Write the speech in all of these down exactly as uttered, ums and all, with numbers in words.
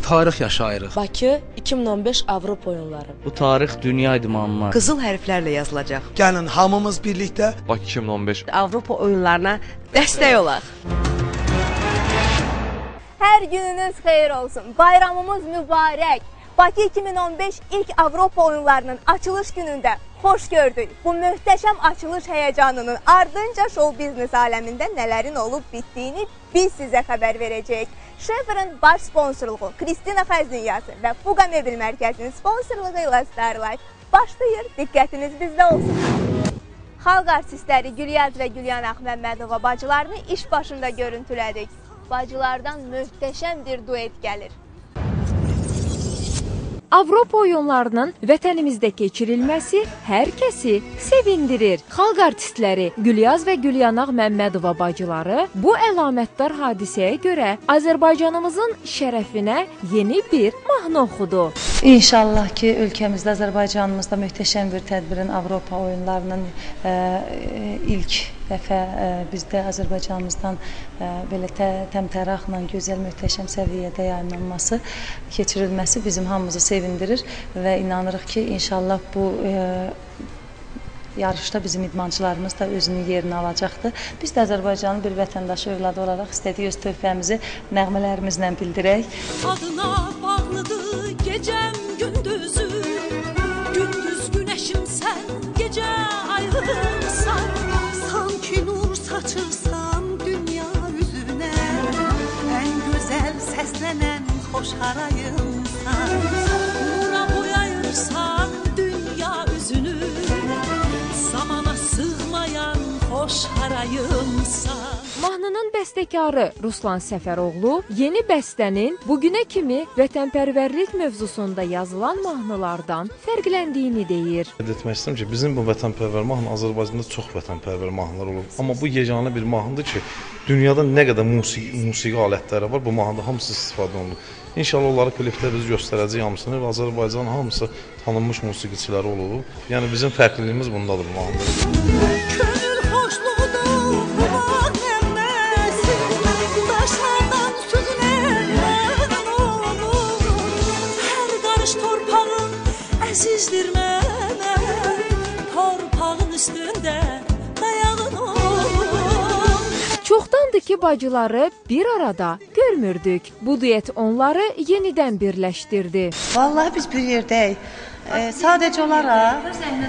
tarix yaşayırıq. Bakı iki min on beş Avropa oyunları. Bu tarix dünya idmanlar. Qızıl hərflərlə yazılacaq. Gəlin hamımız birlikdə Bakı iki min on beş Avropa oyunlarına dəstək olaq. Hər gününüz xeyir olsun. Bayramımız mübarək. Bakı iki min on beş ilk Avropa oyunlarının açılış günündə xoş gördük. Bu möhtəşəm açılış həyəcanının ardınca show biznes aləmində nələrin olub bitdiyini biz sizə xəbər verəcəyik. Şeferin baş sponsorluğu, Kristina Xəzniyyası və Fuqa Mebil Mərkəzinin sponsorluğu ilə Starlight başlayır. Diqqətiniz bizdə olsun. Xalq artistləri Gülyaz və Gülyanaq Məmmədova bacılarını iş başında görüntülədik. Bacılardan möhtəşəm bir duet gəlir. Avropa oyunlarının vətənimizdə keçirilməsi hər kəsi sevindirir. Xalq artistləri Gülyaz və Gülyanaq Məmmədova bacıları bu əlamətdar hadisəyə görə Azərbaycanımızın şərəfinə yeni bir mahnı oxudu. İnşallah ki, ölkəmizdə, Azərbaycanımızda möhtəşəm bir tədbirin Avropa oyunlarının ə, ilk dəfə ə, bizdə Azərbaycanımızdan ə, belə tə, təmtəraqla, gözəl, möhtəşəm səviyyədə yayınlanması, keçirilməsi bizim hamımızı sevindirir və inanırıq ki, inşallah bu ə, yarışda bizim idmançılarımız da özünün yerini alacaqdır. Biz də Azərbaycanın bir vətəndaşı övladı olaraq istədik öz töhfəmizi nəğmələrimizlə bildirək. Adına bağlıdır gecəm gündüzü, gündüz günəşim sən, gecə ayrılsan, sanki nur saçırsan dünya üzünə, ən gözəl səslənən xoş harayımsan, nura boyayırsan dünya üzünü, zamana sığmayan xoş harayımsan. Mahnının bəstəkarı Ruslan Səfəroğlu yeni bəstənin bugünə kimi vətənpərvərlik mövzusunda yazılan mahnılardan fərqləndiyini deyir. Qeyd etmək istəyirəm ki, bizim bu vətənpərvər mahnı Azərbaycanda çox vətənpərvər mahnılar olub. Amma bu yeganə bir mahnıdır ki, dünyada nə qədər musiqi, musiqi alətləri var, bu mahnıda hamısı istifadə olunur. İnşallah onları klipdə biz göstərəcəyik hamısını və Azərbaycanın hamısı tanınmış musiqiçiləri olub. Yəni bizim fərqliliyimiz bundadır bu mahnıda. Könül xoşluğudur bu nəğməsi, daşlardan süzülən olur. Hər qarış torpağın əzizdir mənə, torpağın üstündə dayağın olur. Çoxdandır ki, bacıları bir arada görmürdük. Bu duet onları yenidən birləşdirdi. Vallahi biz bir yerdəyik. Ee, sadəcə olaraq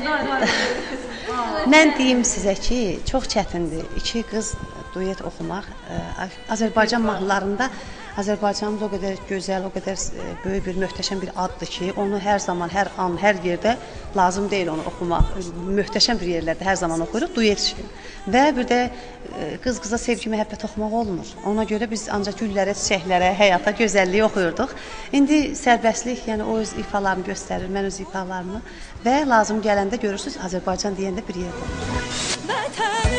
mən deyim sizə ki, çox çətindir. İki qız duet oxumaq. Ee, Azərbaycan mahnılarında Azərbaycanımız o qədər gözəl, o qədər böyük bir, möhtəşəm bir addır ki, onu hər zaman, hər an, hər yerdə lazım deyil onu oxumaq. Möhtəşəm bir yerlərdə hər zaman oxuyuruq, duet üçün. Və bir də qız-qıza sevgi, məhəbbət oxumaq olmur. Ona görə biz ancaq güllərə, çiçəklərə, həyata, gözəlliyi oxuyurduq. İndi sərbəstlik, yəni o öz ifalarını göstərir, mən öz ifalarımı və lazım gələndə görürsünüz, Azərbaycan deyəndə bir yerdə olur.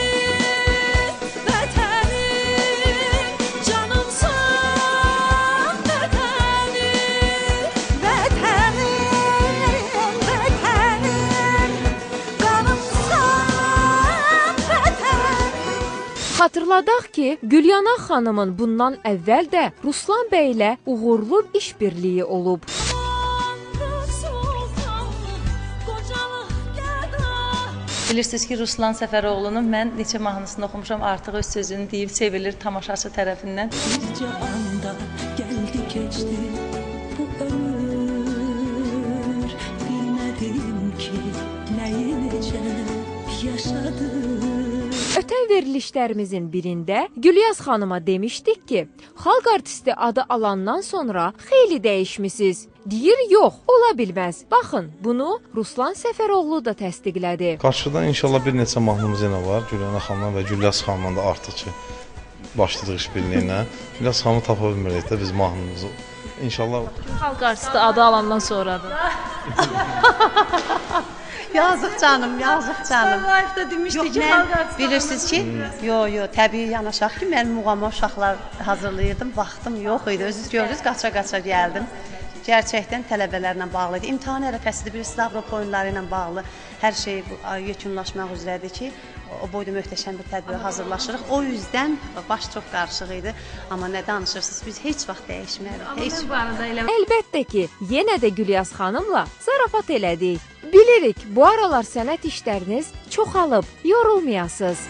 Xatırladaq ki, Gülyanaq xanımın bundan əvvəl də Ruslan bəy ilə uğurlu işbirliyi olub. Bilirsiniz ki, Ruslan Səfəroğlunun mən neçə mahnısını oxumuşam, artıq öz sözünü deyib sevilir tamaşaçı tərəfindən. Bircə anda gəldi keçdi bu ömür, bilmədim ki, nəyi necə yaşadım. Ötən verilişlərimizin birində Gülyaz xanıma demişdik ki, xalq artisti adı alandan sonra xeyli dəyişmisiniz. Deyir, yox, ola bilməz. Baxın, bunu Ruslan Səfəroğlu da təsdiqlədi. Qarşıda inşallah bir neçə mahnımız yenə var. Gülyanaq xanımla və Gülyaz xanımla da artıq ki, başladıq işbirliyinə. Gülyaz xanımı tapa bilmirik də biz mahnımızı. İnşallah. Xalq artisti adı alandan sonradır. Yazıq canım, yazıq canım. Starlight'da demişdi ki, xalq artisti. Bilirsiniz ki, yo, yo, təbii yanaşaq ki, mən muğama uşaqlar hazırlayırdım, vaxtım yox idi. Özünüz gördünüz, qaça-qaça gəldim. gerçəkdən tələbələrlə bağlı idi. İmtahan ərəfəsidir, bilirsiniz, Avropa oyunları ilə bağlı hər şey yekunlaşmaq üzrədir ki, o boyda möhtəşəm bir tədbirə hazırlaşırıq. O yüzdən baş çox qarışıq idi, amma nə danışırsınız, biz heç vaxt dəyişmərik. Heç vaxt. Əlbəttə ki, yenə də Gülyaz xanımla zarafat elədik. Bilirik, bu aralar sənət işləriniz çoxalıb, yorulmayasınız.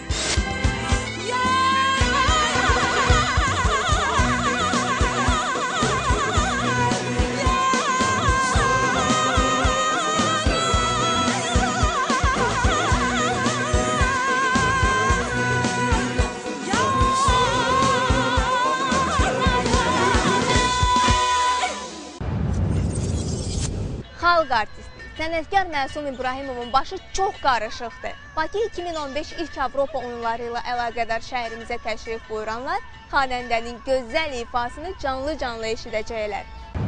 Xalq artisti, sənətkar Məsum İbrahimovun başı çox qarışıqdır. Bakı iki min on beş ilk Avropa oyunları ilə əlaqədar şəhərimizə təşrif buyuranlar xanəndənin gözəl ifasını canlı-canlı eşidəcəklər.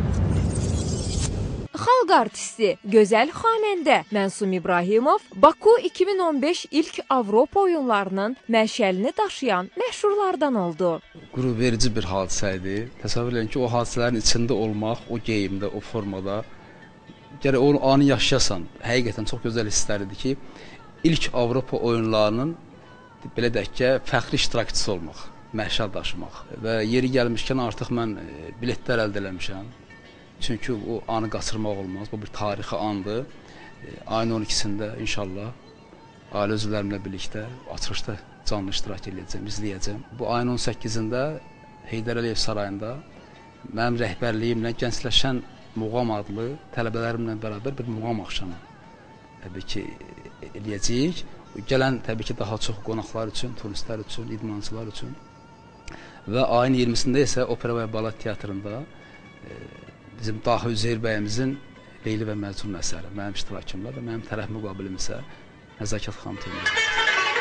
Xalq artisti, gözəl xanəndə Məsum İbrahimov Baku iki min on beş ilk Avropa oyunlarının məşəlini daşıyan məşhurlardan oldu. Qürur verici bir hadisə idi. Təsəvvür edin ki, o hadisələrin içində olmaq, o geyimdə, o formada gərək o anı yaşayasan. Həqiqətən çox gözəl hissləridir ki, ilk Avropa oyunlarının belə deyək ki, fəxri iştirakçısı olmaq, məşəl daşımaq və yeri gəlmişkən artıq mən biletlər əldə eləmişəm. Çünki o anı qaçırmaq olmaz. Bu bir tarixi andır. Ayın on ikisində inşallah ailə üzvlərimlə birlikdə açılışda canlı iştirak edəcəm, izləyəcəm. Bu ayın on səkkizində Heydər Əliyev sarayında mənim rəhbərliyimlə gəncləşən Muğam adlı tələbələrimlə bərabər bir muğam axşamı təbii ki eləyəcəyik. Gələn təbii ki daha çox qonaqlar üçün, turistlər üçün, idmançılar üçün və ayın iyirmisində isə Opera və Balet Teatrında e, bizim Dahi Üzeyir bəyimizin Leyli və Məcnun əsəri, mənim iştirakımla və mənim tərəf müqabilim isə Nəzakət xanım Teymur.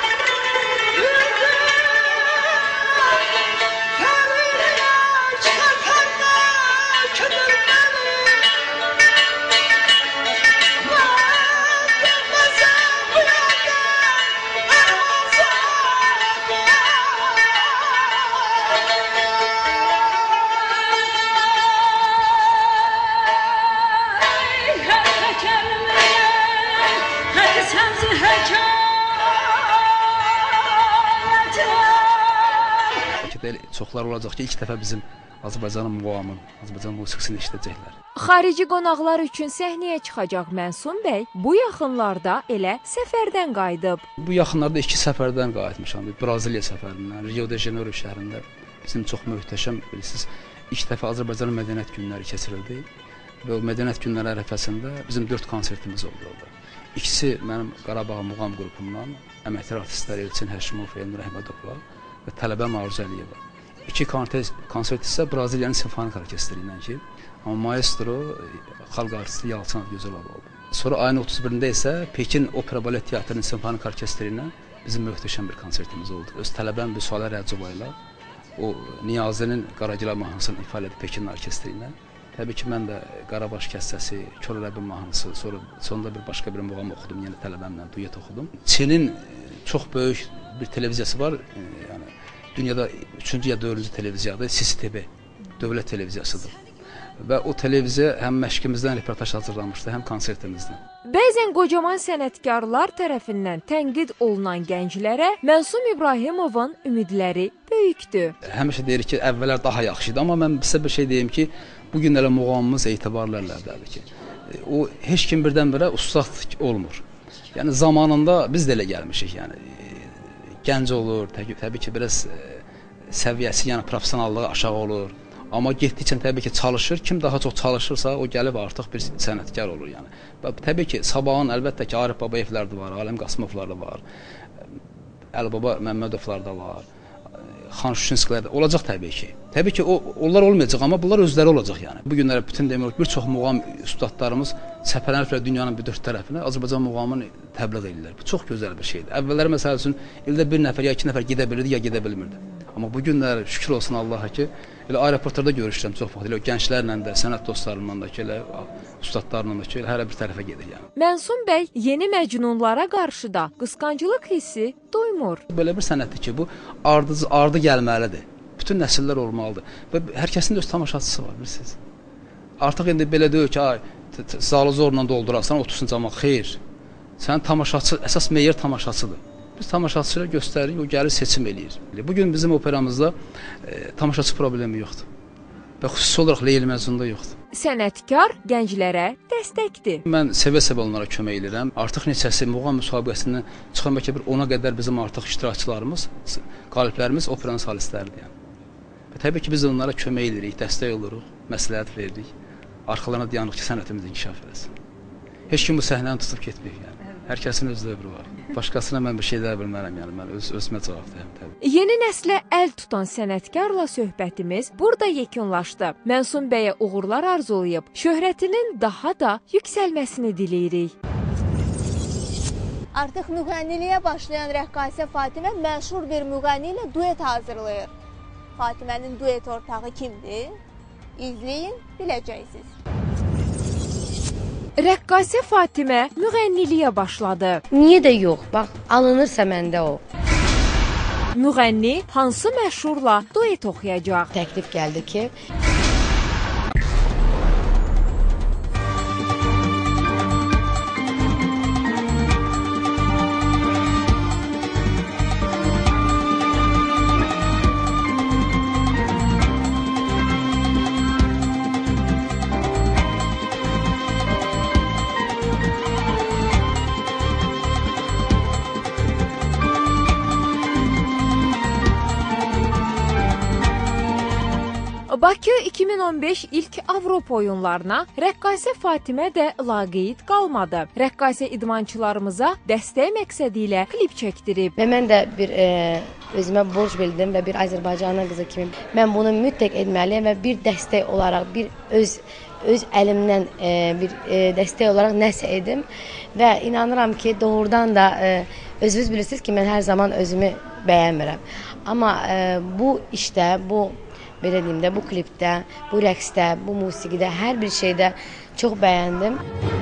Çoxlar olacaq ki, ilk dəfə bizim Azərbaycanın muğamın, Azərbaycan musiqisini eşidəcəklər. Xarici qonaqlar üçün səhnəyə çıxacaq Məsum bəy bu yaxınlarda elə səfərdən qayıdıb. Bu yaxınlarda iki səfərdən qayıtmışam. Braziliya səfərindən, Rio de Janeiro şəhərində bizim çox möhtəşəm, bilirsiniz, ilk dəfə Azərbaycanın mədəniyyət günləri keçirildi və o mədəniyyət günləri ərəfəsində bizim dörd konsertimiz oldu orada. İkisi mənim Qarabağ muğam qrupumdan, əməkdar artistlər Elçin Həşimov, Elnur Əhmədovla və tələbəm Arzu Əliyeva. İki konsert isə Braziliyanın simfonik orkestri ilə ki, amma maestro xalq artisti Yalçın Gözəlov oldu. Sonra ayın otuz birində isə Pekin Opera Balet Teatrının simfonik orkestri ilə bizim möhtəşəm bir konsertimiz oldu. Öz tələbəm Büsalə Rəcəbova ilə o Niyazinin Qaragila mahnısını ifa etdi Pekin orkestri ilə. Təbii ki, mən də Qarabaş kəssəsi, Kör Ələbin mahnısı, sonra sonunda bir başqa bir muğam oxudum, yəni tələbəmlə duet oxudum. Çinin çox böyük bir televiziyası var, yəni dünyada üçüncü ya dördüncü televiziyadır, C C T V, dövlət televiziyasıdır. Və o televiziya həm məşqimizdən reportaj hazırlanmışdı, həm konsertimizdən. Bəzən qocaman sənətkarlar tərəfindən tənqid olunan gənclərə Məsum İbrahimovun ümidləri böyükdür. Həmişə deyirik ki, əvvəllər daha yaxşı idi, amma mən sizə bir şey deyim ki, bu gün elə muğamımız etibarlı əllərdədir ki, o heç kim birdən-birə ustad olmur. Yəni zamanında biz də elə gəlmişik, yəni gənc olur, təbii, təbii ki, biraz səviyyəsi, yəni professionallığı aşağı olur. Amma getdikcə təbii ki, çalışır. Kim daha çox çalışırsa, o gəlib artıq bir sənətkar olur, yəni. Və təbii ki, sabahın əlbəttə ki, Arif Babayevlər də var, Aləm Qasımovlar da var, Əlibaba Məmmədovlar da var, Xan Şuşinskilər də olacaq təbii ki. Təbii ki, o, onlar olmayacaq, amma bunlar özləri olacaq, yəni. Bu günlərə bütün demirik, bir çox muğam üstadlarımız səpələniblər dünyanın bir dörd tərəfinə, Azərbaycan muğamını təbliğ edirlər. Bu çox gözəl bir şeydir. Əvvəlləri məsəl üçün ildə bir nəfər ya iki nəfər gedə bilirdi, ya gedə bilmirdi. Amma bu günlər şükür olsun Allaha ki, elə aeroportlarda görüşürəm çox vaxt, elə gənclərlə də, sənət dostlarımla da ki, elə ustadlarla da ki, elə hər bir tərəfə gedir, yəni. Məsum bəy yeni məcnunlara qarşı da qısqanclıq hissi duymur. Belə bir sənətdir ki, bu ardı, ardı gəlməlidir. Bütün nəsillər olmalıdır və hər kəsin də öz tamaşaçısı var, bilirsiniz. Artıq indi belə deyil ki, ay, zalı zorla doldurarsan, otursun camaat. Xeyr. Sənin tamaşaçı, əsas meyar tamaşaçıdır. Biz tamaşaçıya göstəririk, o gəlir seçim eləyir. Bugün bizim operamızda e, tamaşaçı problemi yoxdur. Və xüsusi olaraq Leyli Məcnunda yoxdur. Sənətkar gənclərə dəstəkdir. Mən sevə-sevə onlara kömək edirəm. Artıq neçəsi muğam müsabiqəsindən çıxan bəlkə bir ona qədər bizim artıq iştirakçılarımız, qaliblərimiz operanın solistləridir. Yəni. Və təbii ki, biz onlara kömək edirik, dəstək oluruq, məsləhət veririk. Arxalarına dayanırıq ki, sənətimiz inkişaf etsin. Heç kim bu səhnəni tutub getməyib. Yəni. Hər kəsin öz dövrü var. Başqasına mən bir şey deyə bilmərəm, yəni mən öz özümə cavab deyirəm təbii. Yeni nəslə əl tutan sənətkarla söhbətimiz burada yekunlaşdı. Mənsun bəyə uğurlar arzulayıb, şöhrətinin daha da yüksəlməsini diləyirik. Artıq müğənniliyə başlayan rəqqasə Fatimə məşhur bir müğənni ilə duet hazırlayır. Fatimənin duet ortağı kimdir? İzləyin, biləcəksiniz. Rəqqasə Fatimə müğənniliyə başladı. Niyə də yox? Bax, alınırsa məndə o. Müğənni hansı məşhurla duet oxuyacaq? Təklif gəldi ki, Bakı iki min on beş ilk Avropa oyunlarına rəqqasə Fatimə də laqeyd qalmadı. Rəqqasə idmançılarımıza dəstək məqsədi ilə klip çəkdirib. Və mən də bir e, özümə borc bildim və bir Azərbaycanlı qızı kimi mən bunu mütləq etməliyəm və bir dəstək olaraq, bir öz öz əlimdən e, bir e, dəstək olaraq nəsə edim və inanıram ki, doğrudan da e, özünüz bilirsiniz ki, mən hər zaman özümü bəyənmirəm. Amma e, bu işdə, bu belə deyim də, bu klipdə, bu rəqsdə, bu musiqidə, hər bir şeydə çox bəyəndim.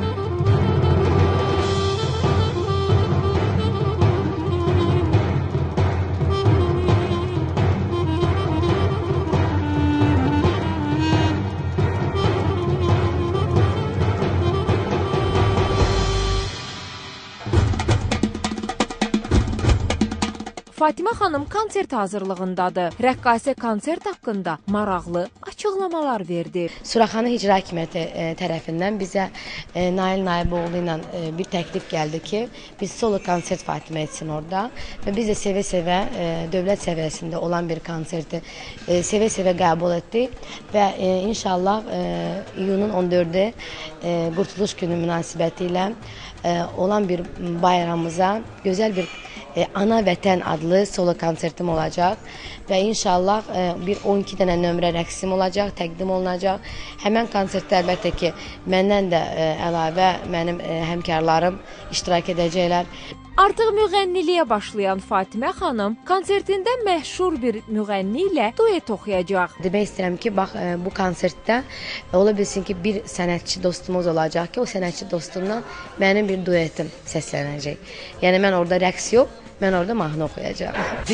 Fatimə xanım konsert hazırlığındadır. Rəqqasə konsert haqqında maraqlı açıqlamalar verdi. Suraxanı İcra Hakimiyyəti e, tərəfindən bizə e, Nail Naiboğlu ilə e, bir təklif gəldi ki, biz solo konsert Fatimə etsin orada və biz də sevə-sevə e, dövlət səviyyəsində olan bir konserti e, sevə-sevə qəbul etdik və e, inşallah e, iyunun on dördü e, Qurtuluş günü münasibəti ilə e, olan bir bayramımıza gözəl bir e, Ana Vətən adlı solo konsertim olacaq və inşallah e, bir on iki dənə nömrə rəqsim olacaq, təqdim olunacaq. Həmən konsertdə əlbəttə ki, məndən də e, əlavə mənim e, həmkarlarım iştirak edəcəklər. Artıq müğənniliyə başlayan Fatimə xanım konsertində məşhur bir müğənni ilə duet oxuyacaq. Demək istəyirəm ki, bax e, bu konsertdə ola bilsin ki, bir sənətçi dostumuz olacaq ki, o sənətçi dostumdan mənim bir duetim səslənəcək. Yəni mən orada rəqs yox, mən orada mahnı oxuyacağam.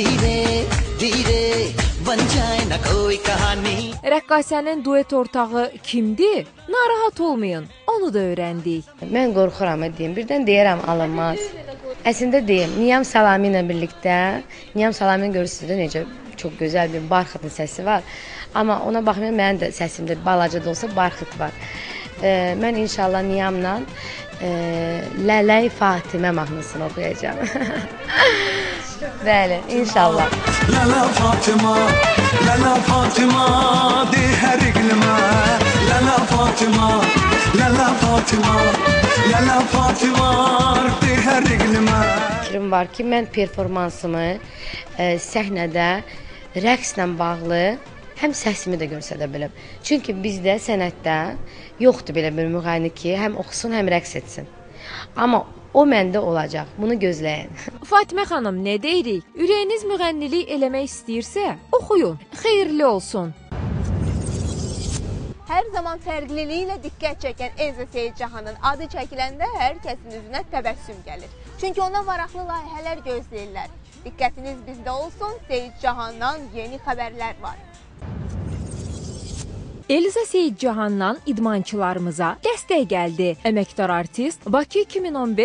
Rəqqasənin duet ortağı kimdir? Narahat olmayın, onu da öyrəndik. Mən qorxuram deyim, birdən deyərəm alınmaz. Əslində deyim, Niyam Salami ilə birlikdə, Niyam Salami görürsünüz necə çox gözəl bir barxıtın səsi var. Amma ona baxmayın, mənim də səsimdə balaca da olsa barxıt var. E, mən inşallah Niyamla e, Lələk Fatimə mahnısını oxuyacağam. Bəli, inşallah. Lələ Fatimə, Lələ Fatimə, de hər iqlimə. Lələ Fatimə, Lələ Fatimə, Lələ Fatimə, de hər iqlimə. Fikrim var ki, mən performansımı e, səhnədə rəqslə bağlı həm səsimi də göstərə bilim. Çünki bizdə sənətdə yoxdur belə bir müğənni ki, həm oxusun, həm rəqs etsin. Amma o məndə olacaq. Bunu gözləyin. Fatimə xanım, nə deyirik? Ürəyiniz müğənnilik eləmək istəyirsə, oxuyun. Xeyirli olsun. Hər zaman fərqliliyi ilə diqqət çəkən Elza Seyidcahanın adı çəkiləndə hər kəsin üzünə təbəssüm gəlir. Çünki ona maraqlı layihələr gözləyirlər. Diqqətiniz bizdə olsun, Seyidcahandan yeni xəbərlər var. Elza Seyidcahandan idmançılarımıza dəstək gəldi. Əməkdar artist Bakı iki min on beş